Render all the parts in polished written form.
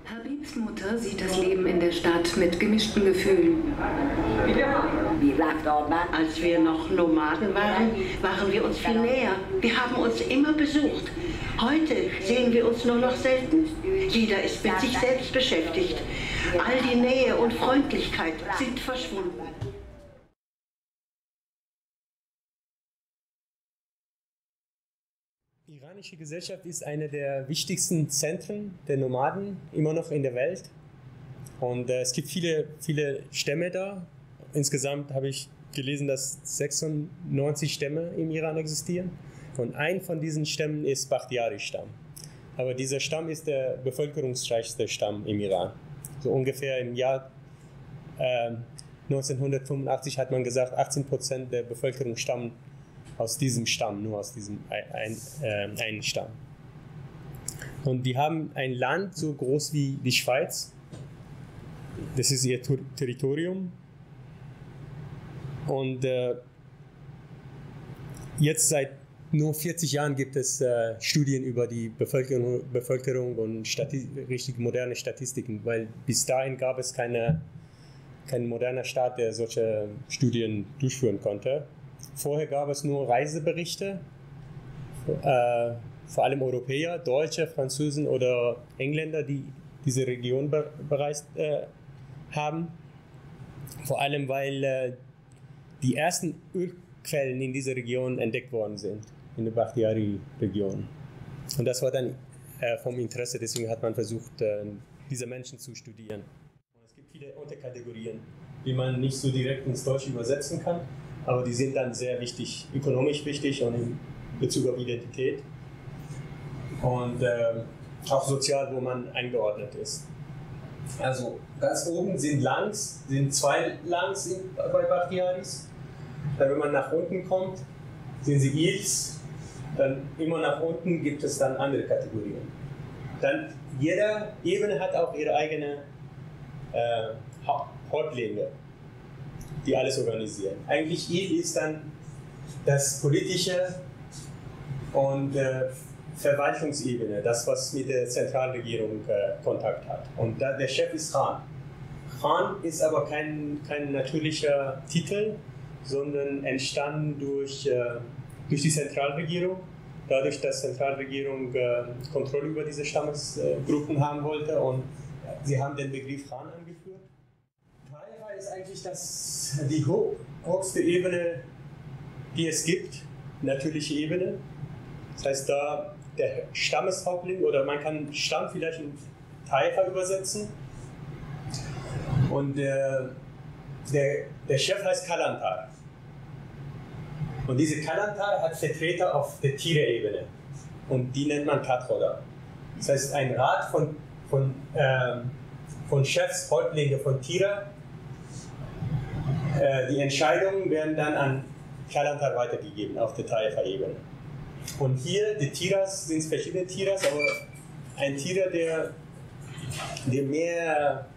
Habibs Mutter sieht das Leben in der Stadt mit gemischten Gefühlen. Als wir noch Nomaden waren, waren wir uns viel näher. Wir haben uns immer besucht. Heute sehen wir uns nur noch selten. Jeder ist mit sich selbst beschäftigt. All die Nähe und Freundlichkeit sind verschwunden. Die iranische Gesellschaft ist eine der wichtigsten Zentren der Nomaden immer noch in der Welt. Und es gibt viele Stämme da. Insgesamt habe ich gelesen, dass 96 Stämme im Iran existieren. Und ein von diesen Stämmen ist Bakhtiari-Stamm. Aber dieser Stamm ist der bevölkerungsreichste Stamm im Iran. So ungefähr im Jahr 1985 hat man gesagt, 18% der Bevölkerung stammen aus diesem Stamm, nur aus diesem einen Stamm. Und die haben ein Land so groß wie die Schweiz. Das ist ihr Territorium. Und jetzt seit nur 40 Jahren gibt es Studien über die Bevölkerung und richtig moderne Statistiken, weil bis dahin gab es kein moderner Staat, der solche Studien durchführen konnte. Vorher gab es nur Reiseberichte, vor allem Europäer, Deutsche, Franzosen oder Engländer, die diese Region bereist haben. Vor allem, weil die ersten Ölquellen in dieser Region entdeckt worden sind, in der Bakhtiari-Region. Und das war dann vom Interesse, deswegen hat man versucht, diese Menschen zu studieren. Und es gibt viele Unterkategorien, die man nicht so direkt ins Deutsche übersetzen kann. Aber die sind dann sehr wichtig, ökonomisch wichtig und in Bezug auf Identität. Und auch sozial, wo man eingeordnet ist. Also ganz oben sind zwei Langs bei Bakhtiaris. Dann, wenn man nach unten kommt, sind sie Ils. Dann immer nach unten gibt es dann andere Kategorien. Dann jede Ebene hat auch ihre eigene Häuptlinge, die alles organisieren. Eigentlich Il ist dann das politische und Verwaltungsebene, das, was mit der Zentralregierung Kontakt hat. Und der Chef ist Khan. Khan ist aber kein natürlicher Titel, sondern entstanden durch die Zentralregierung. Dadurch, dass die Zentralregierung Kontrolle über diese Stammesgruppen haben wollte, und sie haben den Begriff Khan angeführt. Taifa ist eigentlich die höchste Ebene, die es gibt, natürliche Ebene. Das heißt, da der Stammeshauptling, oder man kann Stamm vielleicht in Taifa übersetzen. Und der Chef heißt Kalantar. Und diese Kalantar hat Vertreter auf der Tire-Ebene. Und die nennt man Kadchoda. Das heißt, ein Rat von Chefs, Häuptlinge von Tira. Die Entscheidungen werden dann an Kalantar weitergegeben auf der Taifa-Ebene. Und hier, die Tiras sind verschiedene Tiras, aber ein Tira, der mehr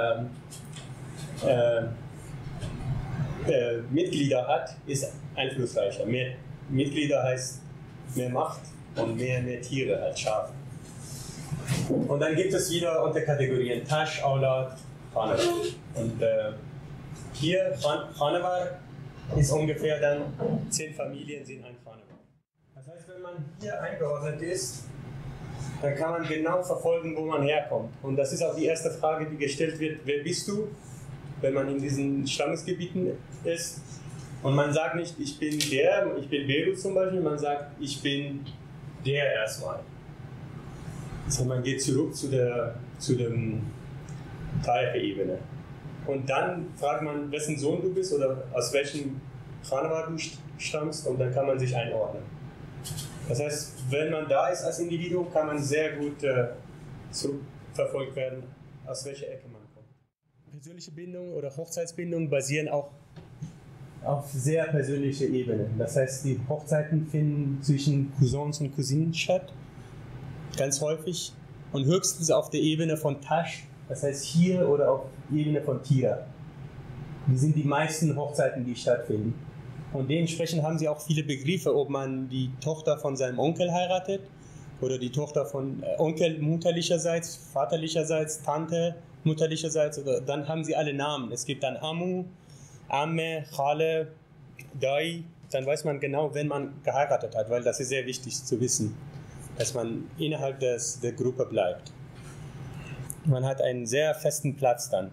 Mitglieder hat, ist einflussreicher. Mehr Mitglieder heißt mehr Macht und mehr Tiere als Schafe. Und dann gibt es wieder Unterkategorien: Tasch, Aulad, Khanewar. Und hier, Khanewar ist ungefähr dann 10 Familien sind ein Khanewar. Das heißt, wenn man hier eingeordnet ist, dann kann man genau verfolgen, wo man herkommt. Und das ist auch die erste Frage, die gestellt wird: Wer bist du, wenn man in diesen Stammesgebieten ist? Und man sagt nicht, ich bin Beru zum Beispiel, man sagt, ich bin der erstmal. Also man geht zurück zu der Taifa-Ebene. Und dann fragt man, wessen Sohn du bist oder aus welchem Khanewar du stammst, und dann kann man sich einordnen. Das heißt, wenn man da ist als Individuum, kann man sehr gut zurückverfolgt werden, aus welcher Ecke man kommt. Persönliche Bindung oder Hochzeitsbindung basieren auch auf sehr persönlicher Ebene. Das heißt, die Hochzeiten finden zwischen Cousins und Cousinen statt, ganz häufig, und höchstens auf der Ebene von Tasch, das heißt hier, oder auf der Ebene von Tira. Die sind die meisten Hochzeiten, die stattfinden. Und dementsprechend haben sie auch viele Begriffe, ob man die Tochter von seinem Onkel heiratet oder die Tochter von Onkel mütterlicherseits, vaterlicherseits, Tante mütterlicherseits, oder dann haben sie alle Namen. Es gibt dann Amu, Amme, Khale, Dai, dann weiß man genau, wenn man geheiratet hat, weil das ist sehr wichtig zu wissen, dass man innerhalb der Gruppe bleibt. Man hat einen sehr festen Platz dann.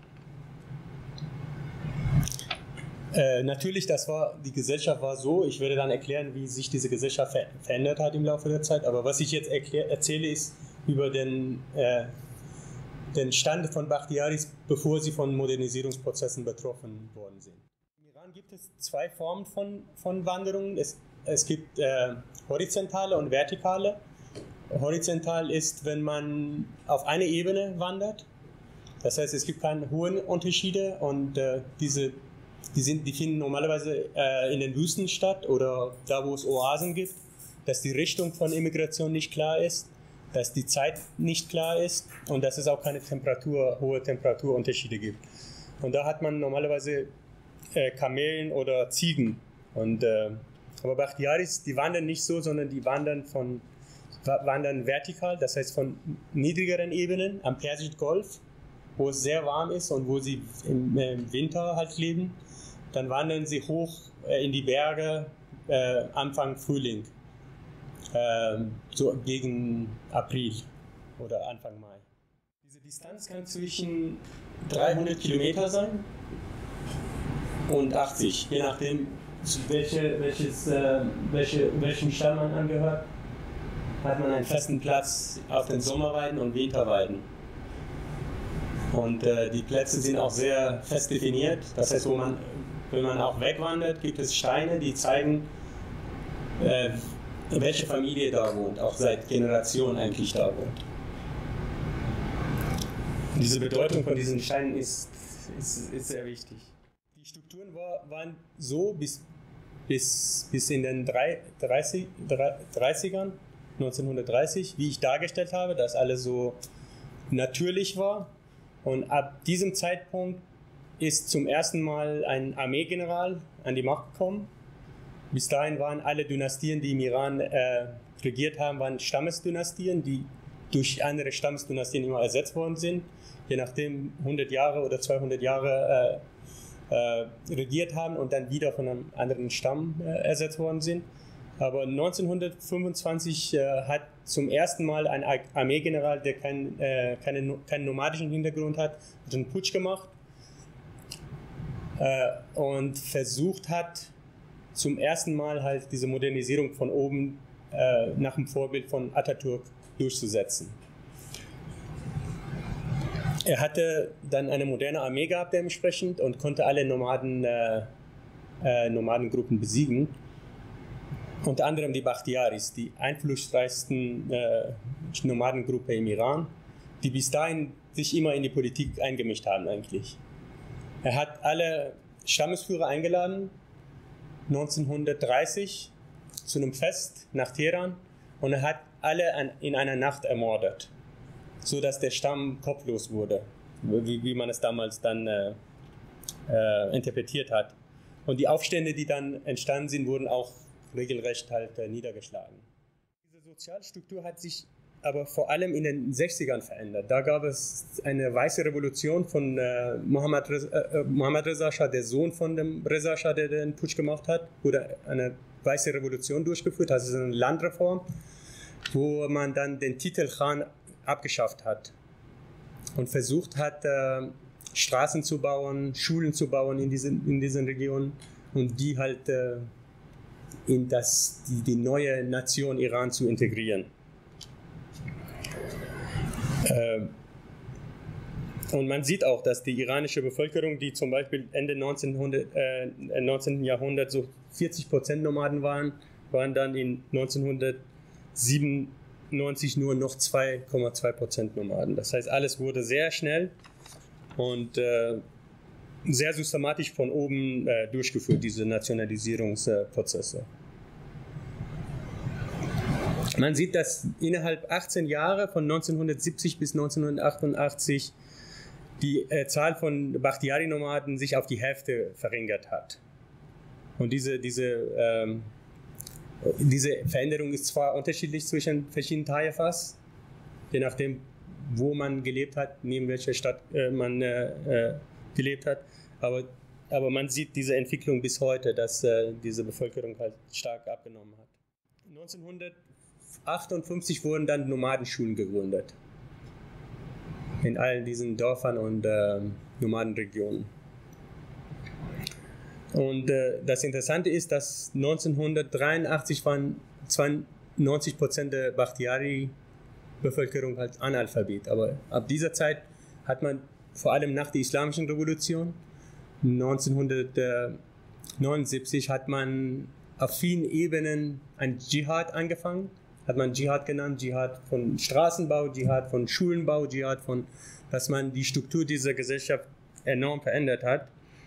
Natürlich, die Gesellschaft war so, ich werde dann erklären, wie sich diese Gesellschaft verändert hat im Laufe der Zeit, aber was ich jetzt erzähle, ist über den Stand von Bakhtiaris, bevor sie von Modernisierungsprozessen betroffen worden sind. Im Iran gibt es zwei Formen von Wanderungen. Es gibt horizontale und vertikale. Horizontal ist, wenn man auf eine Ebene wandert. Das heißt, es gibt keine hohen Unterschiede und die finden normalerweise in den Wüsten statt oder da, wo es Oasen gibt, dass die Richtung von Immigration nicht klar ist, dass die Zeit nicht klar ist und dass es auch keine hohe Temperaturunterschiede gibt. Und da hat man normalerweise Kamelen oder Ziegen. Aber Bakhtiaris, die wandern nicht so, sondern die wandern vertikal, das heißt von niedrigeren Ebenen am Persischen Golf, wo es sehr warm ist und wo sie im Winter halt leben. Dann wandern sie hoch in die Berge Anfang Frühling, so gegen April oder Anfang Mai. Diese Distanz kann zwischen 300 Kilometer sein und 80, je nachdem, welchem Stamm man angehört, hat man einen festen Platz auf den Sommerweiden und Winterweiden. Und die Plätze sind auch sehr fest definiert. Das heißt, wenn man auch wegwandert, gibt es Steine, die zeigen, welche Familie da wohnt, auch seit Generationen eigentlich da wohnt. Und diese Bedeutung von diesen Steinen ist sehr wichtig. Die Strukturen waren so bis in den 30ern, 1930, wie ich dargestellt habe, dass alles so natürlich war. Und ab diesem Zeitpunkt ist zum ersten Mal ein Armeegeneral an die Macht gekommen. Bis dahin waren alle Dynastien, die im Iran regiert haben, waren Stammesdynastien, die durch andere Stammesdynastien immer ersetzt worden sind, je nachdem 100 Jahre oder 200 Jahre regiert haben und dann wieder von einem anderen Stamm ersetzt worden sind. Aber 1925 hat zum ersten Mal ein Armeegeneral, der keinen nomadischen Hintergrund hat, einen Putsch gemacht und versucht hat, zum ersten Mal halt diese Modernisierung von oben nach dem Vorbild von Atatürk durchzusetzen. Er hatte dann eine moderne Armee gehabt dementsprechend und konnte alle Nomadengruppen besiegen. Unter anderem die Bakhtiaris, die einflussreichsten Nomadengruppe im Iran, die bis dahin sich immer in die Politik eingemischt haben eigentlich. Er hat alle Stammesführer eingeladen, 1930 zu einem Fest nach Teheran, und er hat alle in einer Nacht ermordet, sodass der Stamm kopflos wurde, wie man es damals dann interpretiert hat. Und die Aufstände, die dann entstanden sind, wurden auch regelrecht halt niedergeschlagen. Diese Sozialstruktur hat sich aber vor allem in den 60ern verändert. Da gab es eine weiße Revolution von Mohammad Reza Shah, der Sohn von dem Reza Shah, der den Putsch gemacht hat, wurde eine weiße Revolution durchgeführt, das ist eine Landreform, wo man dann den Titel Khan abgeschafft hat und versucht hat, Straßen zu bauen, Schulen zu bauen in diesen Regionen und die halt in die neue Nation Iran zu integrieren. Und man sieht auch, dass die iranische Bevölkerung, die zum Beispiel Ende 19. Jahrhundert so 40% Nomaden waren dann in 1997 nur noch 2,2% Nomaden. Das heißt, alles wurde sehr schnell und sehr systematisch von oben durchgeführt, diese Nationalisierungsprozesse. Man sieht, dass innerhalb 18 Jahre von 1970 bis 1988 die Zahl von Bakhtiari-Nomaden sich auf die Hälfte verringert hat. Und diese Diese Veränderung ist zwar unterschiedlich zwischen verschiedenen Taifas, je nachdem, wo man gelebt hat, neben welcher Stadt man gelebt hat, aber man sieht diese Entwicklung bis heute, dass diese Bevölkerung halt stark abgenommen hat. 1958 wurden dann Nomadenschulen gegründet in all diesen Dörfern und Nomadenregionen. Und das Interessante ist, dass 1983 waren 92% der Bakhtiari-Bevölkerung halt Analphabet. Aber ab dieser Zeit hat man vor allem nach der Islamischen Revolution 1979 hat man auf vielen Ebenen ein Dschihad angefangen. Hat man Dschihad genannt, Dschihad von Straßenbau, Dschihad von Schulenbau, Dschihad von, dass man die Struktur dieser Gesellschaft enorm verändert hat.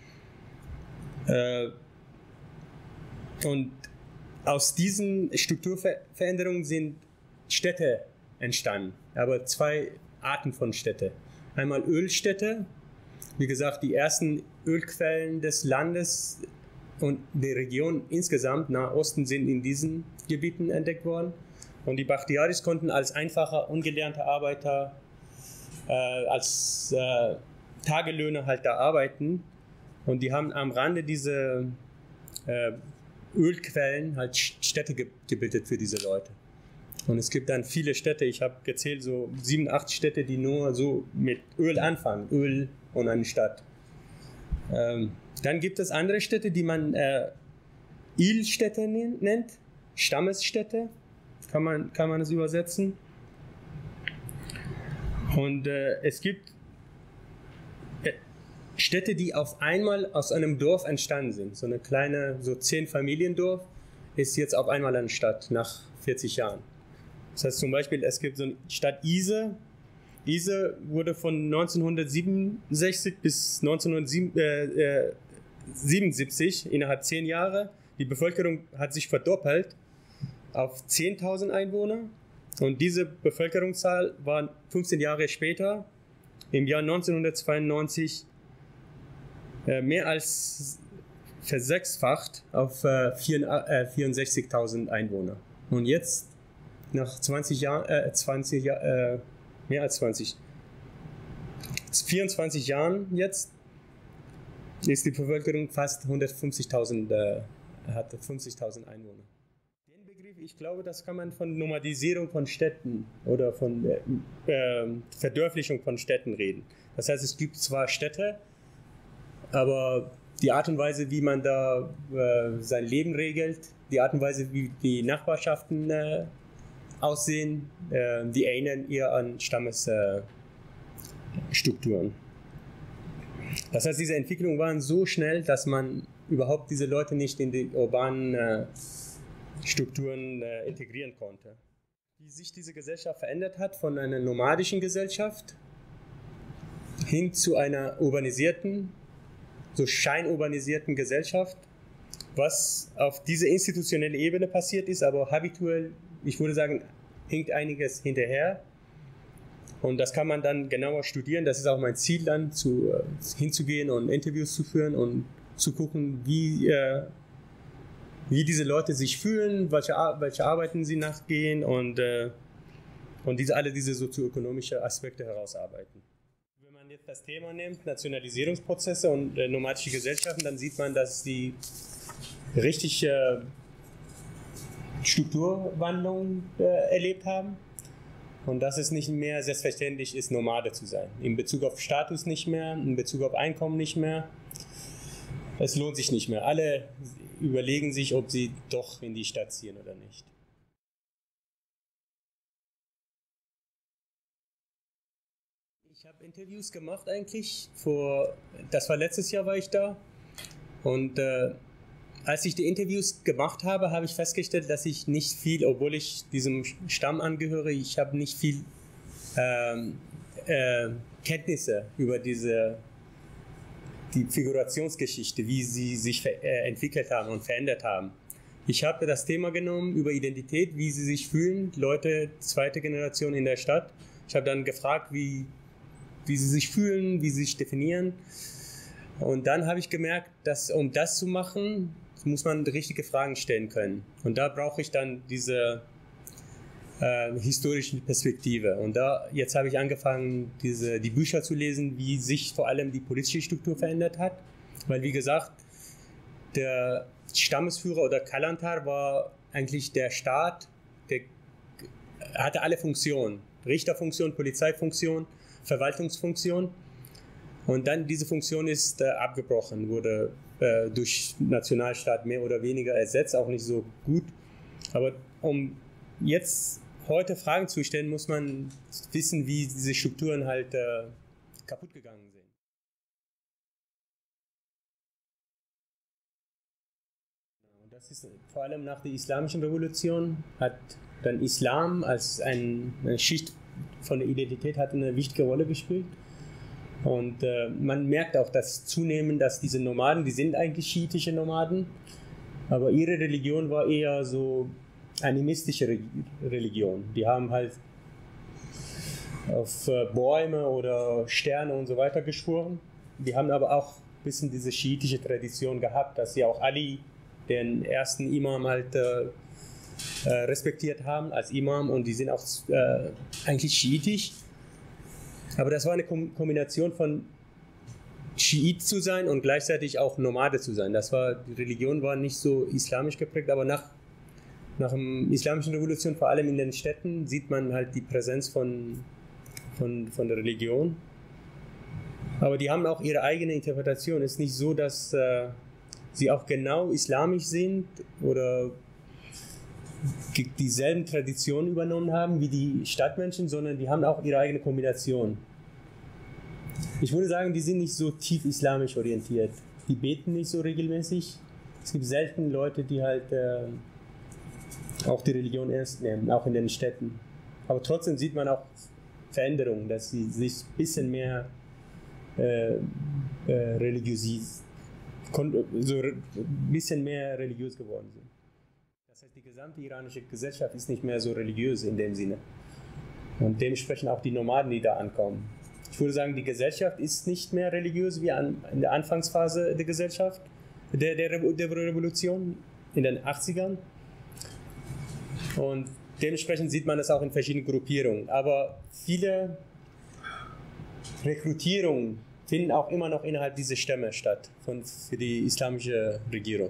Und aus diesen Strukturveränderungen sind Städte entstanden, aber zwei Arten von Städte. Einmal Ölstädte, wie gesagt, die ersten Ölquellen des Landes und der Region insgesamt, Nahosten, sind in diesen Gebieten entdeckt worden. Und die Bakhtiaris konnten als einfacher, ungelernter Arbeiter, als Tagelöhner halt da arbeiten. Und die haben am Rande diese Ölquellen halt Städte gebildet für diese Leute. Und es gibt dann viele Städte, ich habe gezählt, so 7, 8 Städte, die nur so mit Öl anfangen, Öl und eine Stadt. Dann gibt es andere Städte, die man Il-Städte nennt, Stammesstädte, kann man es übersetzen. Und es gibt Städte, die auf einmal aus einem Dorf entstanden sind. So eine kleine, so 10-Familiendorf ist jetzt auf einmal eine Stadt nach 40 Jahren. Das heißt zum Beispiel, es gibt so eine Stadt Ise. Ise wurde von 1967 bis 1977, innerhalb 10 Jahre, die Bevölkerung hat sich verdoppelt auf 10.000 Einwohner. Und diese Bevölkerungszahl war 15 Jahre später, im Jahr 1992, mehr als versechsfacht auf 64.000 Einwohner. Und jetzt, nach 20 Jahren, mehr als 24 Jahren jetzt, ist die Bevölkerung fast 150.000, hat 50.000 Einwohner. Den Begriff, ich glaube, das kann man von Nomadisierung von Städten oder von Verdörflichung von Städten reden. Das heißt, es gibt zwar Städte, aber die Art und Weise, wie man da sein Leben regelt, die Art und Weise, wie die Nachbarschaften aussehen, die erinnern eher an Stammesstrukturen. Das heißt, diese Entwicklungen waren so schnell, dass man überhaupt diese Leute nicht in die urbanen Strukturen integrieren konnte. Wie sich diese Gesellschaft verändert hat von einer nomadischen Gesellschaft hin zu einer urbanisierten, so scheinurbanisierten Gesellschaft, was auf dieser institutionellen Ebene passiert ist, aber habituell, ich würde sagen, hinkt einiges hinterher. Und das kann man dann genauer studieren. Das ist auch mein Ziel, dann hinzugehen und Interviews zu führen und zu gucken, wie diese Leute sich fühlen, welche Arbeiten sie nachgehen und alle diese sozioökonomischen Aspekte herausarbeiten. Wenn man jetzt das Thema nimmt, Nationalisierungsprozesse und nomadische Gesellschaften, dann sieht man, dass die richtig Strukturwandlung erlebt haben und dass es nicht mehr selbstverständlich ist, Nomade zu sein. In Bezug auf Status nicht mehr, in Bezug auf Einkommen nicht mehr. Es lohnt sich nicht mehr. Alle überlegen sich, ob sie doch in die Stadt ziehen oder nicht. Ich habe Interviews gemacht eigentlich. Das war letztes Jahr, war ich da. Und als ich die Interviews gemacht habe, habe ich festgestellt, dass ich nicht viel, obwohl ich diesem Stamm angehöre, ich habe nicht viel Kenntnisse über die Figurationsgeschichte, wie sie sich entwickelt haben und verändert haben. Ich habe das Thema genommen über Identität, wie sie sich fühlen, Leute zweite Generation in der Stadt. Ich habe dann gefragt, wie sie sich fühlen, wie sie sich definieren. Und dann habe ich gemerkt, dass um das zu machen, muss man richtige Fragen stellen können. Und da brauche ich dann diese historische Perspektive. Und jetzt habe ich angefangen, die Bücher zu lesen, wie sich vor allem die politische Struktur verändert hat. Weil, wie gesagt, der Stammesführer oder Kalantar war eigentlich der Staat, der hatte alle Funktionen. Richterfunktion, Polizeifunktion, Verwaltungsfunktion. Und dann diese Funktion ist abgebrochen, wurde durch Nationalstaat mehr oder weniger ersetzt, auch nicht so gut. Aber um jetzt heute Fragen zu stellen, muss man wissen, wie diese Strukturen halt kaputt gegangen sind. Und das ist vor allem nach der Islamischen Revolution, hat dann Islam als eine Schicht von der Identität hat eine wichtige Rolle gespielt. Und man merkt auch, dass zunehmend, dass diese Nomaden, die sind eigentlich schiitische Nomaden, aber ihre Religion war eher so animistische Religion. Die haben halt auf Bäume oder Sterne und so weiter geschworen. Die haben aber auch ein bisschen diese schiitische Tradition gehabt, dass sie auch Ali, den ersten Imam, halt respektiert haben als Imam, und die sind auch eigentlich schiitisch. Aber das war eine Kombination von Schiit zu sein und gleichzeitig auch Nomade zu sein. Die Religion war nicht so islamisch geprägt, aber nach der Islamischen Revolution, vor allem in den Städten, sieht man halt die Präsenz von der Religion. Aber die haben auch ihre eigene Interpretation. Es ist nicht so, dass sie auch genau islamisch sind oder dieselben Traditionen übernommen haben wie die Stadtmenschen, sondern die haben auch ihre eigene Kombination. Ich würde sagen, die sind nicht so tief islamisch orientiert. Die beten nicht so regelmäßig. Es gibt selten Leute, die halt auch die Religion ernst nehmen, auch in den Städten. Aber trotzdem sieht man auch Veränderungen, dass sie sich ein bisschen mehr religiös geworden sind. Das heißt, die gesamte iranische Gesellschaft ist nicht mehr so religiös in dem Sinne. Und dementsprechend auch die Nomaden, die da ankommen. Ich würde sagen, die Gesellschaft ist nicht mehr religiös wie in der Anfangsphase der Gesellschaft, der Revolution in den 80ern. Und dementsprechend sieht man das auch in verschiedenen Gruppierungen. Aber viele Rekrutierungen finden auch immer noch innerhalb dieser Stämme statt für die islamische Regierung.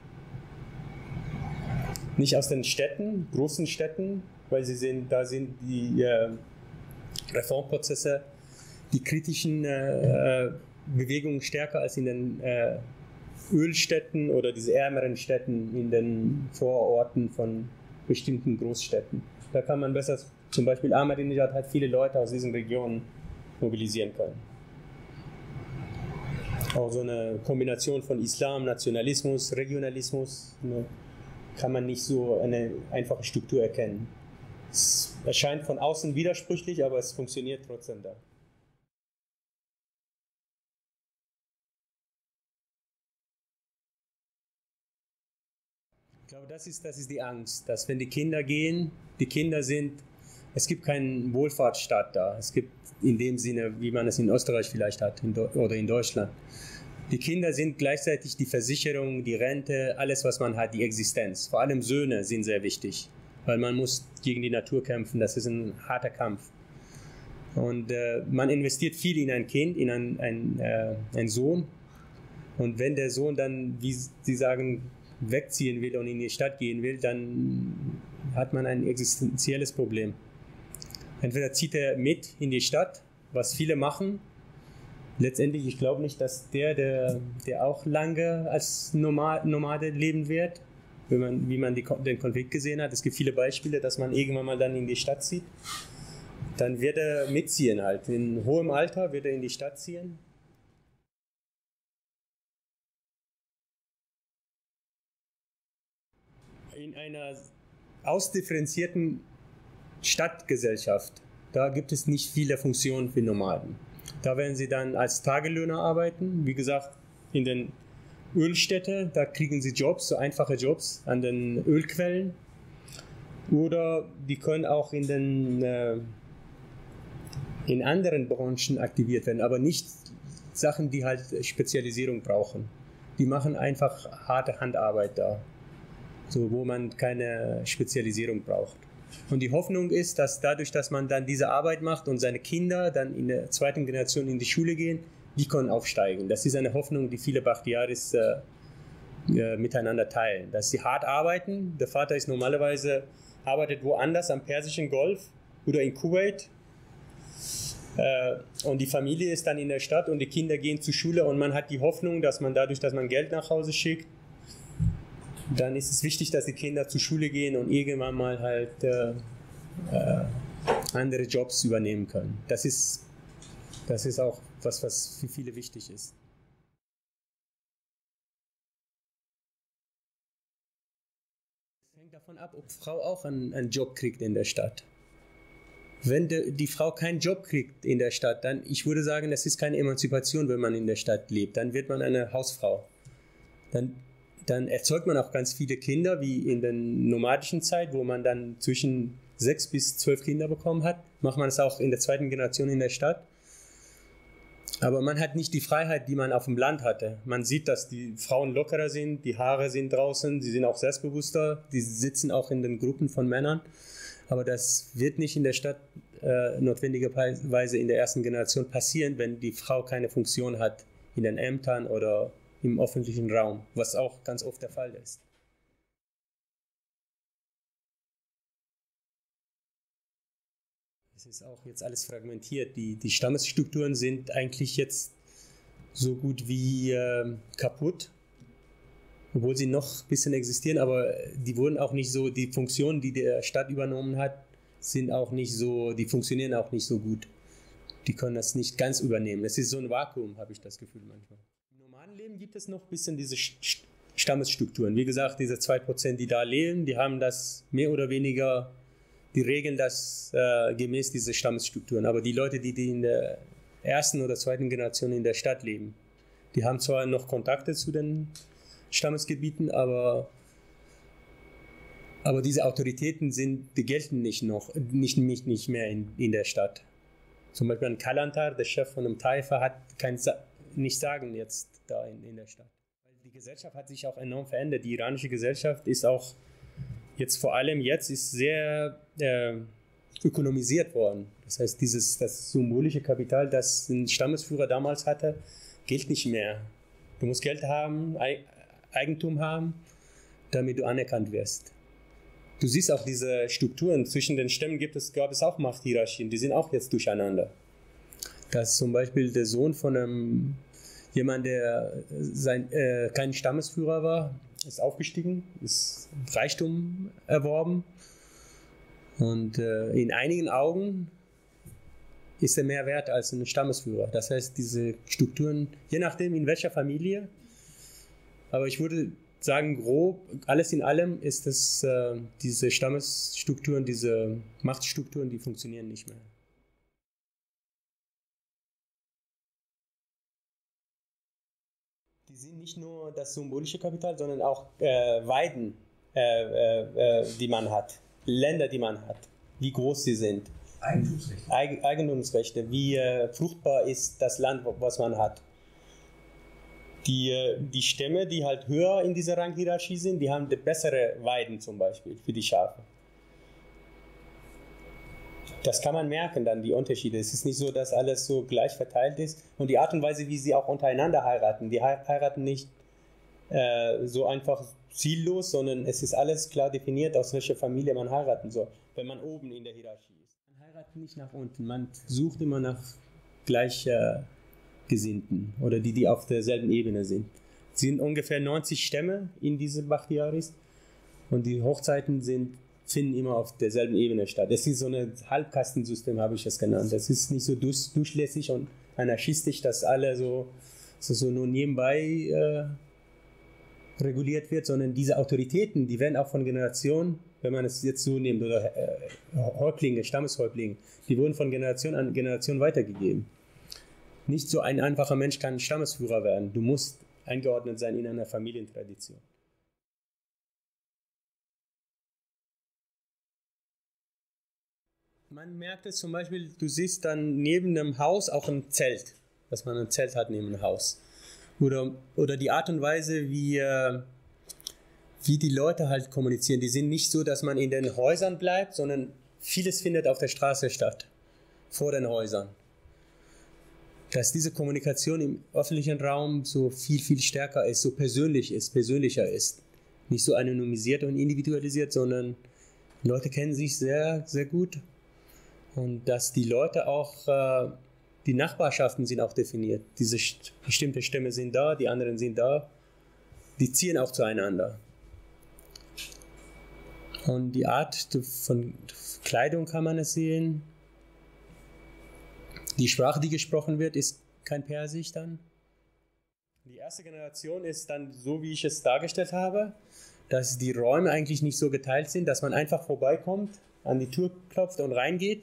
Nicht aus den Städten, großen Städten, weil da sind die Reformprozesse, die kritischen Bewegungen stärker als in den Ölstädten oder diese ärmeren Städten in den Vororten von bestimmten Großstädten. Da kann man besser, zum Beispiel Ahmadinejad hat viele Leute aus diesen Regionen mobilisieren können. Auch so eine Kombination von Islam, Nationalismus, Regionalismus, kann man nicht so eine einfache Struktur erkennen. Es erscheint von außen widersprüchlich, aber es funktioniert trotzdem da. Ich glaube, das ist die Angst, dass wenn die Kinder gehen, es gibt keinen Wohlfahrtsstaat da. Es gibt in dem Sinne, wie man es in Österreich vielleicht hat oder in Deutschland. Die Kinder sind gleichzeitig die Versicherung, die Rente, alles, was man hat, die Existenz. Vor allem Söhne sind sehr wichtig, weil man muss gegen die Natur kämpfen. Das ist ein harter Kampf. Und man investiert viel in ein Kind, in einen Sohn. Und wenn der Sohn dann, wie Sie sagen, wegziehen will und in die Stadt gehen will, dann hat man ein existenzielles Problem. Entweder zieht er mit in die Stadt, was viele machen. Letztendlich, ich glaube nicht, dass der auch lange als Nomade leben wird, wie man den Konflikt gesehen hat. Es gibt viele Beispiele, dass man irgendwann mal dann in die Stadt zieht. Dann wird er mitziehen halt. In hohem Alter wird er in die Stadt ziehen. In einer ausdifferenzierten Stadtgesellschaft, da gibt es nicht viele Funktionen für Nomaden. Da werden sie dann als Tagelöhner arbeiten. Wie gesagt, in den Ölstädten, da kriegen sie Jobs, so einfache Jobs an den Ölquellen. Oder die können auch in anderen Branchen aktiviert werden, aber nicht Sachen, die halt Spezialisierung brauchen. Die machen einfach harte Handarbeit da, so, wo man keine Spezialisierung braucht. Und die Hoffnung ist, dass dadurch, dass man dann diese Arbeit macht und seine Kinder dann in der zweiten Generation in die Schule gehen, die können aufsteigen. Das ist eine Hoffnung, die viele Bakhtiaris miteinander teilen. Dass sie hart arbeiten. Der Vater ist normalerweise, arbeitet woanders am Persischen Golf oder in Kuwait. Und die Familie ist dann in der Stadt und die Kinder gehen zur Schule und man hat die Hoffnung, dass man dadurch, dass man Geld nach Hause schickt, dann ist es wichtig, dass die Kinder zur Schule gehen und irgendwann mal halt andere Jobs übernehmen können. Das ist auch was für viele wichtig ist. Es hängt davon ab, ob Frau auch einen Job kriegt in der Stadt. Wenn die Frau keinen Job kriegt in der Stadt, dann, ich würde sagen, das ist keine Emanzipation, wenn man in der Stadt lebt. Dann wird man eine Hausfrau. Dann erzeugt man auch ganz viele Kinder, wie in der nomadischen Zeit, wo man dann zwischen 6 bis 12 Kinder bekommen hat. Macht man es auch in der zweiten Generation in der Stadt. Aber man hat nicht die Freiheit, die man auf dem Land hatte. Man sieht, dass die Frauen lockerer sind, die Haare sind draußen, sie sind auch selbstbewusster, die sitzen auch in den Gruppen von Männern. Aber das wird nicht in der Stadt notwendigerweise in der ersten Generation passieren, wenn die Frau keine Funktion hat in den Ämtern oder im öffentlichen Raum, was auch ganz oft der Fall ist. Es ist auch jetzt alles fragmentiert. Die Stammesstrukturen sind eigentlich jetzt so gut wie kaputt, obwohl sie noch ein bisschen existieren, aber die wurden auch nicht so, die Funktionen, die der Staat übernommen hat, sind auch nicht so, die funktionieren auch nicht so gut. Die können das nicht ganz übernehmen. Es ist so ein Vakuum, habe ich das Gefühl manchmal. Im normalen Leben gibt es noch ein bisschen diese Stammesstrukturen. Wie gesagt, diese 2%, die da leben, die haben das mehr oder weniger, die regeln das gemäß dieser Stammesstrukturen. Aber die Leute, die in der ersten oder zweiten Generation in der Stadt leben, die haben zwar noch Kontakte zu den Stammesgebieten, aber diese Autoritäten die gelten nicht mehr in der Stadt. Zum Beispiel ein Kalantar, der Chef von einem Taifa, hat nicht Sagen jetzt da in der Stadt. Die Gesellschaft hat sich auch enorm verändert. Die iranische Gesellschaft ist auch vor allem jetzt sehr ökonomisiert worden. Das heißt, das symbolische Kapital, das ein Stammesführer damals hatte, gilt nicht mehr. Du musst Geld haben, Eigentum haben, damit du anerkannt wirst. Du siehst auch diese Strukturen, zwischen den Stämmen gab es auch Machthierarchien, die sind auch jetzt durcheinander. Dass zum Beispiel der Sohn von jemand, der kein Stammesführer war, ist aufgestiegen, ist Reichtum erworben und in einigen Augen ist er mehr wert als ein Stammesführer. Das heißt, diese Strukturen, je nachdem in welcher Familie, aber ich würde sagen, grob, alles in allem ist es, diese Stammesstrukturen, diese Machtstrukturen, die funktionieren nicht mehr. Die sind nicht nur das symbolische Kapital, sondern auch Weiden, die man hat, Länder, die man hat, wie groß sie sind. Eigentumsrechte. Eigentumsrechte, wie fruchtbar ist das Land, was man hat. Die Stämme, die halt höher in dieser Ranghierarchie sind, die haben bessere Weiden zum Beispiel für die Schafe. Das kann man merken dann, die Unterschiede. Es ist nicht so, dass alles so gleich verteilt ist. Und die Art und Weise, wie sie auch untereinander heiraten, die heiraten nicht so einfach ziellos, sondern es ist alles klar definiert, aus welcher Familie man heiraten soll, wenn man oben in der Hierarchie ist. Man heiratet nicht nach unten, man sucht immer nach Gleichgesinnten oder die auf derselben Ebene sind. Es sind ungefähr 90 Stämme in diesen Bakhtiaris und die Hochzeiten finden immer auf derselben Ebene statt. Es ist so ein Halbkastensystem, habe ich es genannt. Das ist nicht so durchlässig und anarchistisch, dass alle so nur nebenbei reguliert wird, sondern diese Autoritäten, die werden auch von Generationen, wenn man es jetzt so nimmt, oder Häuptlinge, Stammeshäuptlinge, die wurden von Generation an Generation weitergegeben. Nicht so ein einfacher Mensch kann Stammesführer werden. Du musst eingeordnet sein in einer Familientradition. Man merkt es zum Beispiel, du siehst dann neben dem Haus auch ein Zelt. dass man ein Zelt hat neben dem Haus. Oder die Art und Weise, wie die Leute halt kommunizieren. Die sind nicht so, dass man in den Häusern bleibt, sondern vieles findet auf der Straße statt, vor den Häusern. Dass diese Kommunikation im öffentlichen Raum so viel, viel stärker ist, so persönlicher ist. Nicht so anonymisiert und individualisiert, sondern Leute kennen sich sehr, sehr gut. Und dass die Leute auch, die Nachbarschaften sind auch definiert. Diese bestimmte Stämme sind da, die anderen sind da. Die ziehen auch zueinander. Und die Art von Kleidung kann man es sehen. Die Sprache, die gesprochen wird, ist kein Persisch dann. Die erste Generation ist dann so, wie ich es dargestellt habe, dass die Räume eigentlich nicht so geteilt sind, dass man einfach vorbeikommt, an die Tür klopft und reingeht.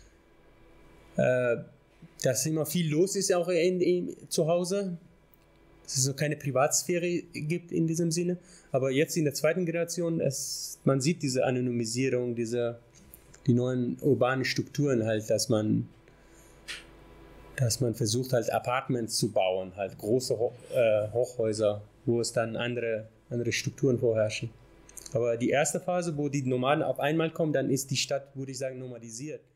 Dass immer viel los ist auch zu Hause. Dass es so keine Privatsphäre gibt in diesem Sinne. Aber jetzt in der zweiten Generation, man sieht diese Anonymisierung, die neuen urbanen Strukturen halt, dass man versucht halt Apartments zu bauen, halt große Hochhäuser, wo es dann andere Strukturen vorherrschen. Aber die erste Phase, wo die Nomaden auf einmal kommen, dann ist die Stadt, würde ich sagen, nomadisiert.